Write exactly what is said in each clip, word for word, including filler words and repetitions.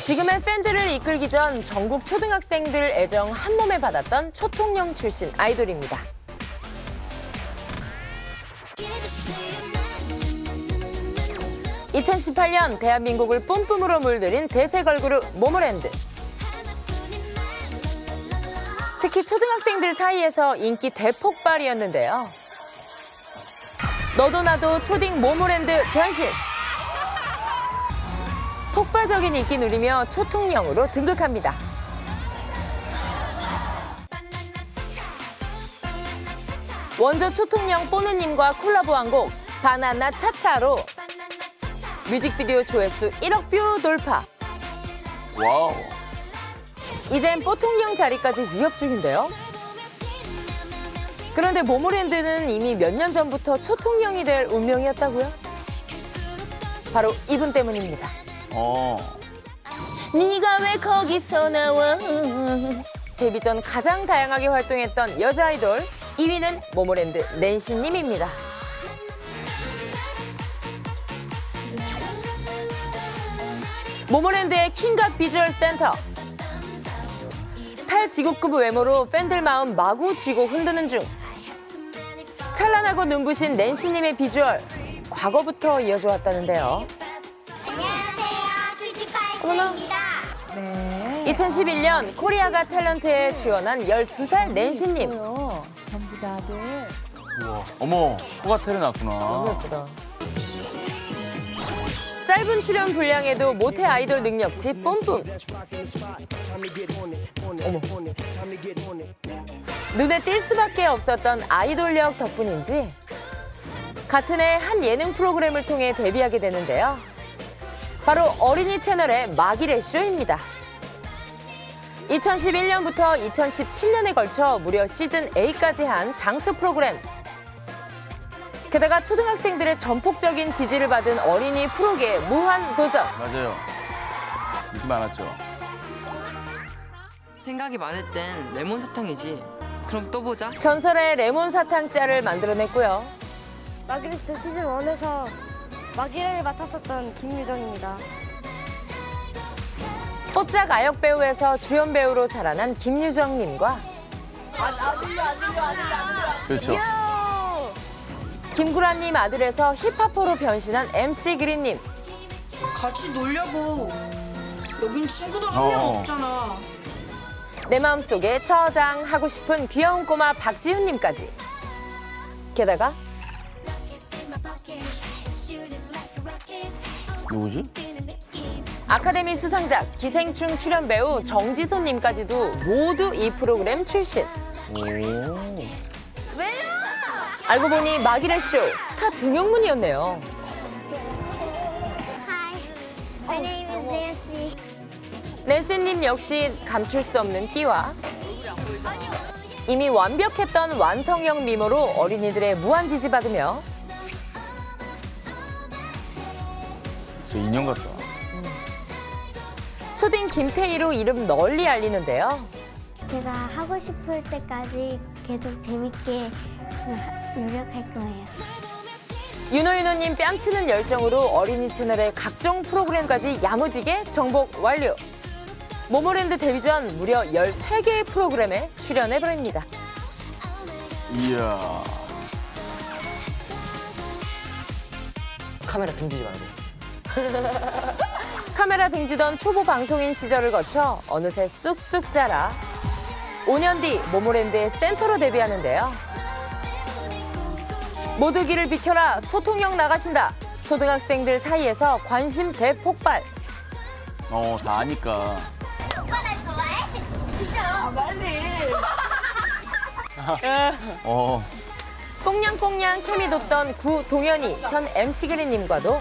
지금의 팬들을 이끌기 전 전국 초등학생들 애정 한 몸에 받았던 초통령 출신 아이돌입니다. 이천십팔 년 대한민국을 뿜뿜으로 물들인 대세 걸그룹 모모랜드. 특히 초등학생들 사이에서 인기 대폭발이었는데요. 너도 나도 초딩 모모랜드 변신! 폭발적인 인기 누리며 초통령으로 등극합니다. 원조 초통령 뽀누님과 콜라보한 곡 바나나 차차로 뮤직비디오 조회수 일억 뷰 돌파. 와우. 이젠 뽀통령 자리까지 위협 중인데요. 그런데 모모랜드는 이미 몇 년 전부터 초통령이 될 운명이었다고요? 바로 이분 때문입니다. 어. 네가 왜 거기서 나와? 데뷔 전 가장 다양하게 활동했던 여자 아이돌 이 위는 모모랜드 낸시님입니다. 모모랜드의 킹갓 비주얼 센터. 탈지구급 외모로 팬들 마음 마구 쥐고 흔드는 중. 찬란하고 눈부신 낸시님의 비주얼, 과거부터 이어져 왔다는데요. 안녕하세요, 큐티파이스입니다. 네. 이천십일 년 코리아가 탤런트에 지원한 열두 살 낸시님. 전부 다들. 우와. 어머, 코가 텔에 났구나. 너무 예쁘다. 짧은 출연 분량에도 모태 아이돌 능력치 뿜뿜. 어머. 눈에 띌 수밖에 없었던 아이돌력 덕분인지 같은 해 한 예능 프로그램을 통해 데뷔하게 되는데요. 바로 어린이 채널의 마기레 쇼입니다. 이천십일 년부터 이천십칠 년에 걸쳐 무려 시즌 에잇까지 한 장수 프로그램. 게다가 초등학생들의 전폭적인 지지를 받은 어린이 프로계 무한 도전. 맞아요. 인기 많았죠. 생각이 많을 땐 레몬 사탕이지. 그럼 또 보자. 전설의 레몬 사탕 짤을 만들어냈고요. 마기레쇼 시즌 원에서 마기레를 맡았었던 김유정입니다. 뽀짝 아역 배우에서 주연 배우로 자라난 김유정님과 그렇죠. 김구라님 아들에서 힙합퍼로 변신한 엠씨 그린님. 같이 놀려고. 여긴 친구들 한 명 어. 없잖아. 내 마음속에 저장하고 싶은 귀여운 꼬마 박지훈님까지. 게다가 누구지? 아카데미 수상작, 기생충 출연 배우 정지소님까지도 모두 이 프로그램 출신. 오. 알고 보니 마기레쇼 스타 등용문이었네요. Hi, my name is Nancy. 낸시님 역시 감출 수 없는 끼와 이미 완벽했던 완성형 미모로 어린이들의 무한 지지받으며 진짜 인형 같다. 초딩 김태희로 이름 널리 알리는데요. 제가 하고 싶을 때까지 계속 재밌게 노력할 거예요. 윤호윤호님 뺨치는 열정으로 어린이 채널의 각종 프로그램까지 야무지게 정복 완료. 모모랜드 데뷔 전 무려 열세 개의 프로그램에 출연해버립니다. 이야. 카메라 등지지 말고. 카메라 등지던 초보 방송인 시절을 거쳐 어느새 쑥쑥 자라 오 년 뒤 모모랜드의 센터로 데뷔하는데요. 모두 길을 비켜라, 초통령 나가신다. 초등학생들 사이에서 관심 대폭발. 어, 다 아니까. 오빠 나 좋아해? 그죠? 어. 꽁냥꽁냥 케미 돋던 구 동현이 현 엠씨 그린님과도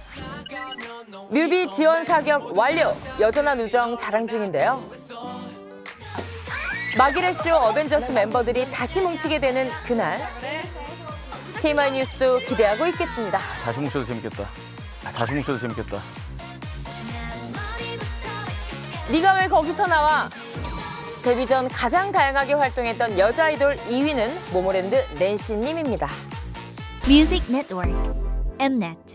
뮤비 지원 사격 완료. 여전한 우정 자랑 중인데요. 마기레쇼 어벤져스 멤버들이 다시 뭉치게 되는 그날. 티엠아이 뉴스도 기대하고 있겠습니다. 다시 뭉쳐도 재밌겠다. 아, 다시 뭉쳐도 재밌겠다. 네가 왜 거기서 나와? 데뷔 전 가장 다양하게 활동했던 여자 아이돌 이 위는 모모랜드 낸시님입니다. Music Network, 엠넷.